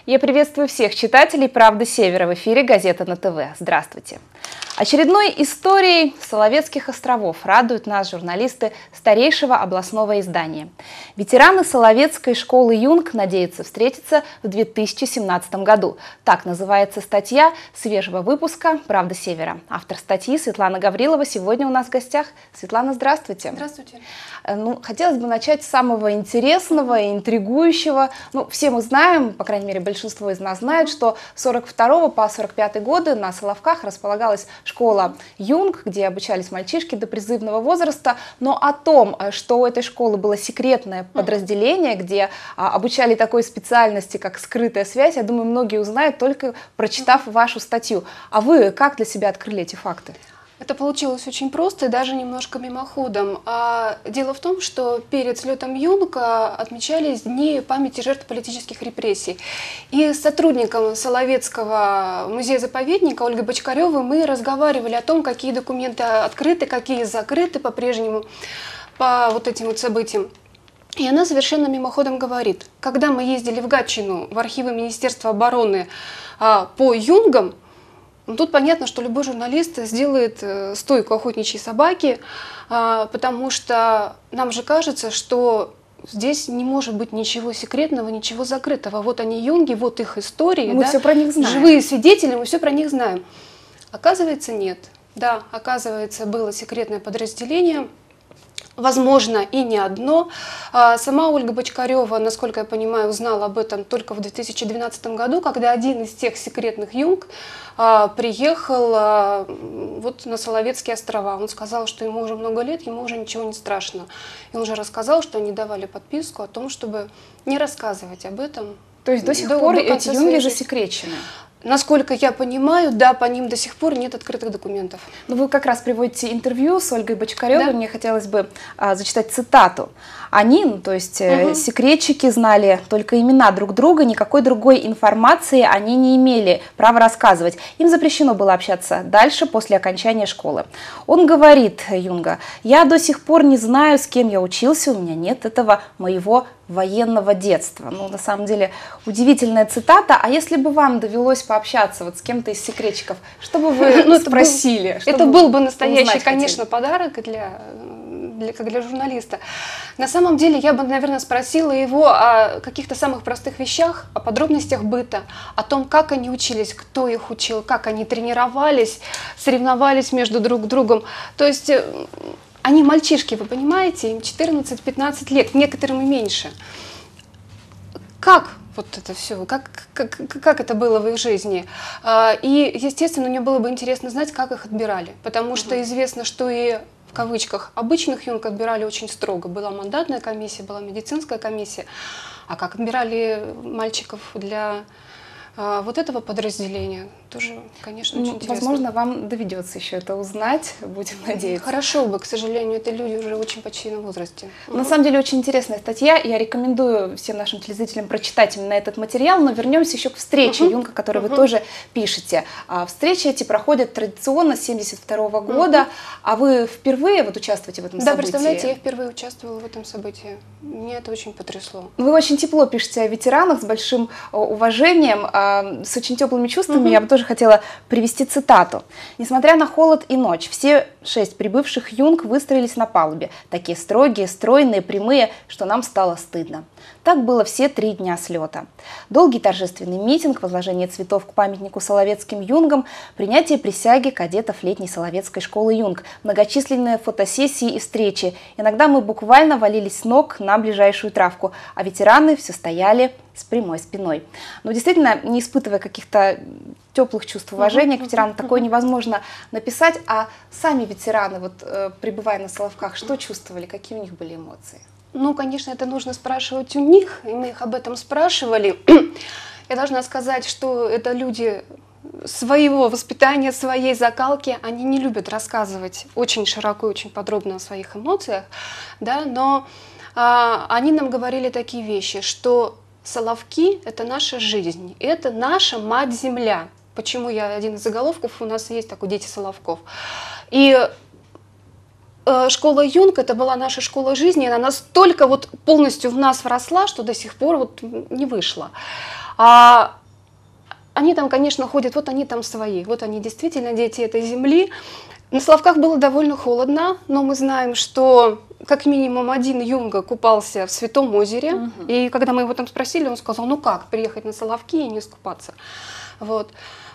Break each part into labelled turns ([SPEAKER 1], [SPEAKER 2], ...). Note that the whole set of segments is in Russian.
[SPEAKER 1] Я приветствую всех читателей «Правды Севера», в эфире «Газета на ТВ». Здравствуйте. Очередной историей Соловецких островов радуют нас журналисты старейшего областного издания. Ветераны Соловецкой школы Юнг надеются встретиться в 2017 году. Так называется статья свежего выпуска «Правды Севера». Автор статьи Светлана Гаврилова сегодня у нас в гостях. Светлана, здравствуйте.
[SPEAKER 2] Здравствуйте.
[SPEAKER 1] Хотелось бы начать с самого интересного и интригующего. Все мы знаем, по крайней мере, большинство из нас знает, что с 42 по 45 годы на Соловках располагалась школа Юнг, где обучались мальчишки до призывного возраста. Но о том, что у этой школы было секретное подразделение, где обучали такой специальности, как скрытая связь, я думаю, многие узнают, только прочитав вашу статью. А вы как для себя открыли эти факты?
[SPEAKER 2] Это получилось очень просто и даже немножко мимоходом. Дело в том, что перед слетом Юнг отмечались дни памяти жертв политических репрессий. И с сотрудником Соловецкого музея-заповедника Ольгой Бочкаревой мы разговаривали о том, какие документы открыты, какие закрыты по-прежнему по вот этим вот событиям. И она совершенно мимоходом говорит: когда мы ездили в Гатчину в архивы Министерства обороны по Юнгам, тут понятно, что любой журналист сделает стойку охотничьей собаки, потому что нам же кажется, что здесь не может быть ничего секретного, ничего закрытого. Вот они, Юнги, вот их истории.
[SPEAKER 1] Мы все про них знаем.
[SPEAKER 2] Живые свидетели, мы все про них знаем. Оказывается, нет. Да, оказывается, было секретное подразделение. Возможно, и не одно. Сама Ольга Бочкарева, насколько я понимаю, узнала об этом только в 2012 году, когда один из тех секретных Юнг приехал вот на Соловецкие острова. Он сказал, что ему уже много лет, ему уже ничего не страшно. И он уже рассказал, что они давали подписку о том, чтобы не рассказывать об этом.
[SPEAKER 1] То есть до сих пор эти Юнги засекречены?
[SPEAKER 2] Насколько я понимаю, да, по ним до сих пор нет открытых документов.
[SPEAKER 1] Вы как раз приводите интервью с Ольгой Бочкаревой,
[SPEAKER 2] да.
[SPEAKER 1] Мне хотелось бы зачитать цитату. Они, то есть секретчики, знали только имена друг друга, никакой другой информации они не имели права рассказывать. Им запрещено было общаться дальше после окончания школы. Он говорит, Юнга: «Я до сих пор не знаю, с кем я учился, у меня нет этого моего военного детства». На самом деле, удивительная цитата. А если бы вам довелось пообщаться вот с кем-то из секретчиков, что бы вы спросили?
[SPEAKER 2] Это был бы настоящий, конечно, подарок как для журналиста. На самом деле, я бы, наверное, спросила его о каких-то самых простых вещах, о подробностях быта, о том, как они учились, кто их учил, как они тренировались, соревновались между друг другом. То есть они мальчишки, вы понимаете, им 14-15 лет, некоторым и меньше. Как вот это все, как это было в их жизни? И, естественно, мне было бы интересно знать, как их отбирали, потому что известно, что и в кавычках обычных Юнг отбирали очень строго. Была мандатная комиссия, была медицинская комиссия. А как отбирали мальчиков для вот этого подразделения, тоже, конечно, очень интересно.
[SPEAKER 1] Возможно, вам доведется еще это узнать, будем надеяться.
[SPEAKER 2] Хорошо бы, к сожалению, это люди уже очень почти на возрасте.
[SPEAKER 1] На самом деле, очень интересная статья, я рекомендую всем нашим телезрителям прочитать именно этот материал, но вернемся еще к встрече Юнга, которую вы тоже пишете. Встречи эти проходят традиционно с 1972 года, а вы впервые участвуете в этом событии?
[SPEAKER 2] Да, представляете, я впервые участвовала в этом событии, мне это очень потрясло.
[SPEAKER 1] Вы очень тепло пишете о ветеранах, с большим уважением, с очень теплыми чувствами. Я бы тоже хотела привести цитату. «Несмотря на холод и ночь, все 6 прибывших Юнг выстроились на палубе. Такие строгие, стройные, прямые, что нам стало стыдно. Так было все 3 дня слета. Долгий торжественный митинг, возложение цветов к памятнику Соловецким Юнгам, принятие присяги кадетов летней Соловецкой школы Юнг, многочисленные фотосессии и встречи. Иногда мы буквально валились с ног на ближайшую травку, а ветераны все стояли с прямой спиной». Действительно, не испытывая каких-то теплых чувств уважения к ветеранам, такое невозможно написать. А сами ветераны, пребывая на Соловках, что чувствовали, какие у них были эмоции?
[SPEAKER 2] Конечно, это нужно спрашивать у них, и мы их об этом спрашивали. Я должна сказать, что это люди своего воспитания, своей закалки, они не любят рассказывать очень широко и очень подробно о своих эмоциях, да, но они нам говорили такие вещи, что Соловки – это наша жизнь, это наша мать-земля. Почему один из заголовков у нас есть такой «Дети Соловков». И школа Юнг – это была наша школа жизни, она настолько полностью в нас вросла, что до сих пор не вышла. Они там, конечно, ходят, вот они там свои, вот они действительно дети этой земли. На Соловках было довольно холодно, но мы знаем, что как минимум один юнга купался в Святом озере. И когда мы его там спросили, он сказал, ну как, приехать на Соловки и не искупаться. Вот.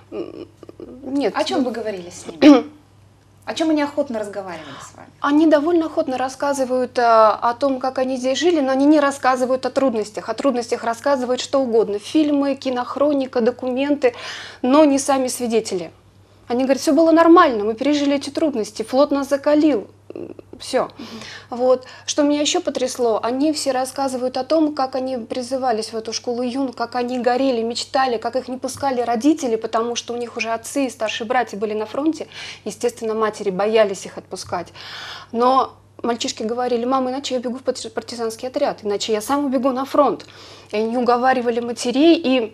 [SPEAKER 1] Нет. О чем вы говорили с ними? О чем они охотно разговаривали с вами?
[SPEAKER 2] Они довольно охотно рассказывают о том, как они здесь жили, но они не рассказывают о трудностях. О трудностях рассказывают что угодно. Фильмы, кинохроника, документы, но не сами свидетели. Они говорят, все было нормально, мы пережили эти трудности, флот нас закалил. Все. Вот. Что меня еще потрясло, они все рассказывают о том, как они призывались в эту школу юнг, как они горели, мечтали, как их не пускали родители, потому что у них уже отцы и старшие братья были на фронте. Естественно, матери боялись их отпускать. Но мальчишки говорили, мама, иначе я бегу в партизанский отряд, иначе я сам убегу на фронт. И они уговаривали матерей и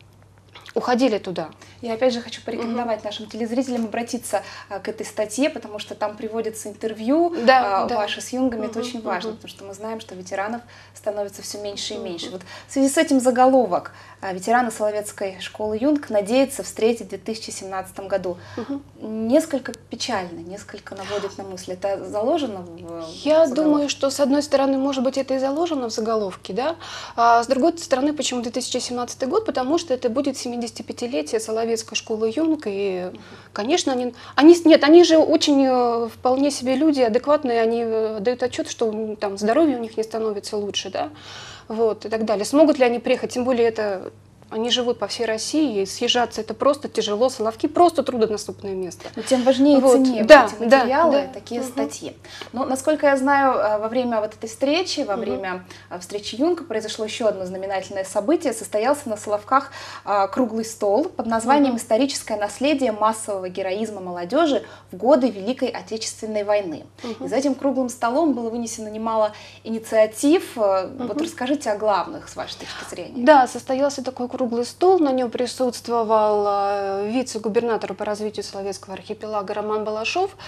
[SPEAKER 2] уходили туда.
[SPEAKER 1] Я опять же хочу порекомендовать нашим телезрителям обратиться к этой статье, потому что там приводится интервью ваше с юнгами. Это очень важно, потому что мы знаем, что ветеранов становится все меньше и меньше. Вот в связи с этим заголовок «Ветераны Соловецкой школы юнг надеются встретить в 2017 году». Несколько печально, несколько наводит на мысли. Это заложено в
[SPEAKER 2] Я думаю, что с одной стороны, может быть, это и заложено в заголовке, да? А с другой стороны, почему 2017 год? Потому что это будет 75-летие Соловецкой школы юнг, и, конечно, они же очень вполне себе люди, адекватные, они дают отчет, что там здоровье у них не становится лучше, да, вот, и так далее. Смогут ли они приехать, тем более это... Они живут по всей России, и съезжаться это просто тяжело. Соловки просто труднодоступное место.
[SPEAKER 1] Но тем важнее и ценнее эти материалы, такие статьи. Но, насколько я знаю, во время вот этой встречи, во время встречи юнг произошло еще одно знаменательное событие. Состоялся на Соловках круглый стол под названием «Историческое наследие массового героизма молодежи в годы Великой Отечественной войны». И за этим круглым столом было вынесено немало инициатив. Вот расскажите о главных, с вашей точки зрения.
[SPEAKER 2] Да, состоялся такой круглый стол, на нем присутствовал вице-губернатор по развитию Соловецкого архипелага Роман Балашов.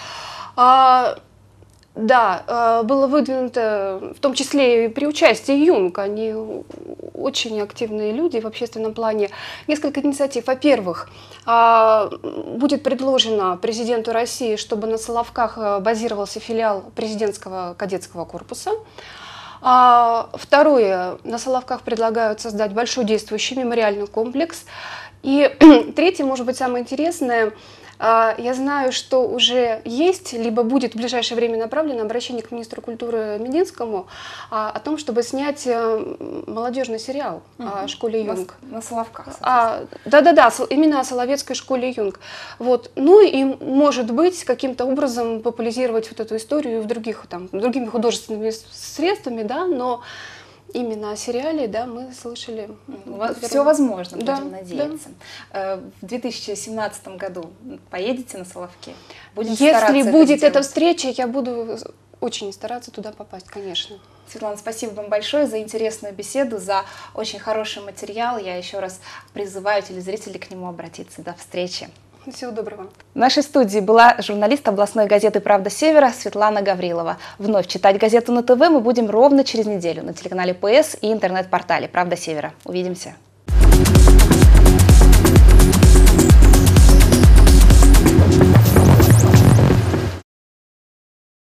[SPEAKER 2] Да, было выдвинуто, в том числе и при участии юнг, они очень активные люди в общественном плане, несколько инициатив. Во-первых, будет предложено президенту России, чтобы на Соловках базировался филиал президентского кадетского корпуса. Второе, на Соловках предлагают создать большой действующий мемориальный комплекс. И третье, может быть, самое интересное, я знаю, что уже есть, либо будет в ближайшее время направлено обращение к министру культуры Мединскому о том, чтобы снять молодежный сериал о школе юнг.
[SPEAKER 1] На Соловках.
[SPEAKER 2] Да-да-да, именно о Соловецкой школе юнг. Вот. Ну и, может быть, каким-то образом популяризировать вот эту историю в других, там, другими художественными средствами, да, но... Именно о сериале, да, мы слышали.
[SPEAKER 1] Все возможно, будем надеяться. Да. В 2017 году поедете на Соловки?
[SPEAKER 2] Если будет эта встреча, я буду очень стараться туда попасть, конечно.
[SPEAKER 1] Светлана, спасибо вам большое за интересную беседу, за очень хороший материал. Я еще раз призываю телезрителей к нему обратиться. До встречи.
[SPEAKER 2] Всего доброго.
[SPEAKER 1] В нашей студии была журналист областной газеты «Правда Севера» Светлана Гаврилова. Вновь читать газету на ТВ мы будем ровно через неделю на телеканале ПС и интернет-портале «Правда Севера». Увидимся.